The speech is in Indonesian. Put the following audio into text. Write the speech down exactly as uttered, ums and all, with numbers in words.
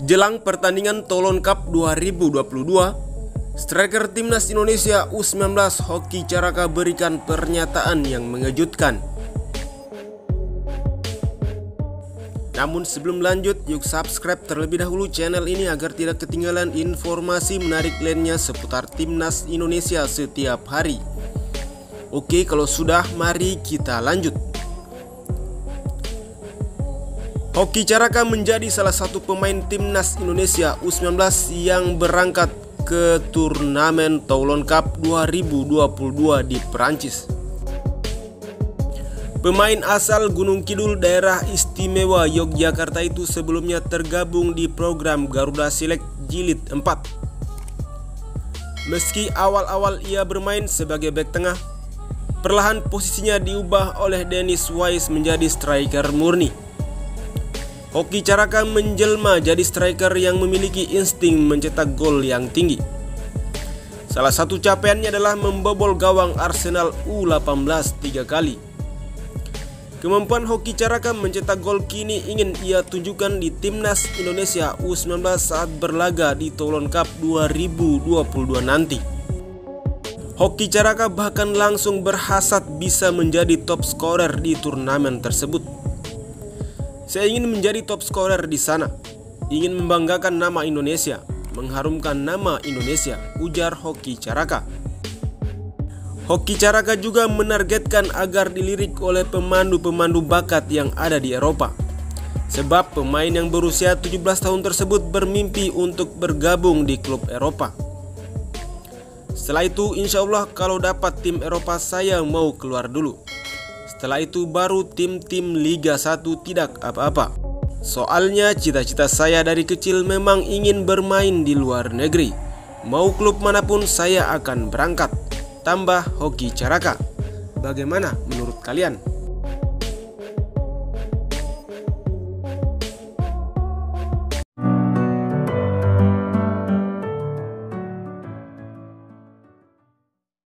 Jelang pertandingan Toulon Cup dua ribu dua puluh dua, striker timnas Indonesia U sembilan belas Hoki Caraka berikan pernyataan yang mengejutkan. Namun sebelum lanjut, yuk subscribe terlebih dahulu channel ini agar tidak ketinggalan informasi menarik lainnya seputar timnas Indonesia setiap hari. Oke, kalau sudah, mari kita lanjut. Hoki Caraka menjadi salah satu pemain timnas Indonesia U sembilan belas yang berangkat ke turnamen Toulon Cup dua ribu dua puluh dua di Perancis. Pemain asal Gunung Kidul daerah istimewa Yogyakarta itu sebelumnya tergabung di program Garuda Select Jilid empat. Meski awal-awal ia bermain sebagai bek tengah, perlahan posisinya diubah oleh Dennis Wise menjadi striker murni. Hoki Caraka menjelma jadi striker yang memiliki insting mencetak gol yang tinggi. Salah satu capaiannya adalah membobol gawang Arsenal U delapan belas tiga kali. Kemampuan Hoki Caraka mencetak gol kini ingin ia tunjukkan di timnas Indonesia U sembilan belas saat berlaga di Toulon Cup dua ribu dua puluh dua nanti. Hoki Caraka bahkan langsung berhasrat bisa menjadi top scorer di turnamen tersebut. Saya ingin menjadi top scorer di sana, ingin membanggakan nama Indonesia, mengharumkan nama Indonesia, ujar Hoki Caraka. Hoki Caraka juga menargetkan agar dilirik oleh pemandu-pemandu bakat yang ada di Eropa. Sebab pemain yang berusia tujuh belas tahun tersebut bermimpi untuk bergabung di klub Eropa. Setelah itu, insya Allah kalau dapat tim Eropa saya mau keluar dulu. Setelah itu baru tim-tim Liga satu tidak apa-apa. Soalnya cita-cita saya dari kecil memang ingin bermain di luar negeri. Mau klub manapun saya akan berangkat, tambah Hoki Caraka. Bagaimana menurut kalian?